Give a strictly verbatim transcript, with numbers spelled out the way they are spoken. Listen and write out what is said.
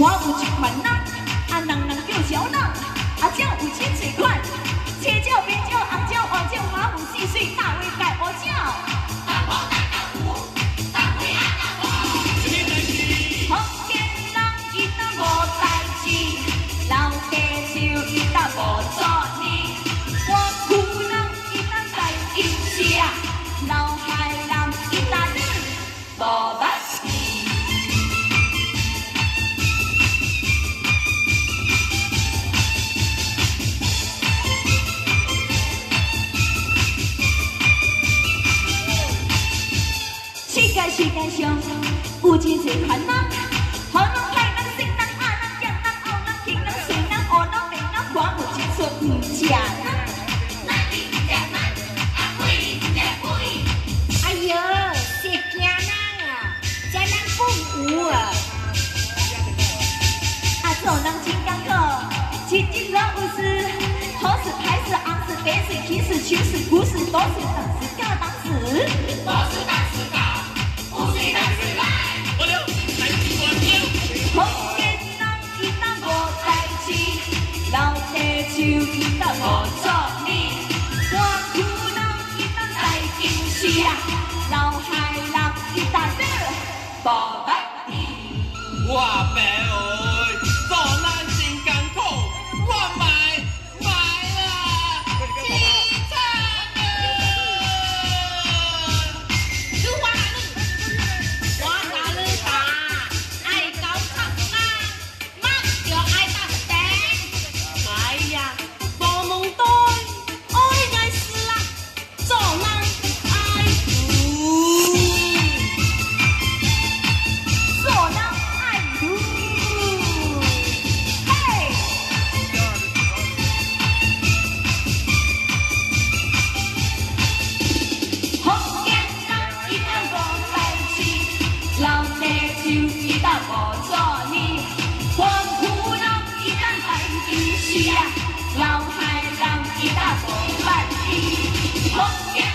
我有一款人，啊人人叫小人，啊鸟有千千款，青鸟、白鸟、红鸟、黄鸟、花虎细水、大尾盖乌鸟。福建人伊若无代志，老地就伊若无作孽，我府人伊若在阴时啊，老海人伊若日无捌字。 世界世界上有真侪款人，好人、歹人、善人、恶人、贱人、恶人、穷人、衰人、乌人、白人，我有一出唔食人。咱是唔食人，啊鬼唔食鬼。哎哟，是惊人啊，这人不有啊。啊，做人真艰苦，日日老有事，好事、歹事、红事、白事、奇事、糗事、古事、多事、等事、各当时。多事当时到。 福建人伊若无代志，老地就伊若无作孽，我府人伊若在阴时啊，老海人伊若日无捌字。我爸哎，做人真艰苦，我卖卖啦，凄惨啊！你我哪里？我哪里打？ 哎呀，大梦呆，爱爱死啦，做人爱赌，做人爱赌，嘿！福建人伊若无代志，老地就伊若无作孽，我府人伊若在阴时啊。 老海人伊若无捌字，福建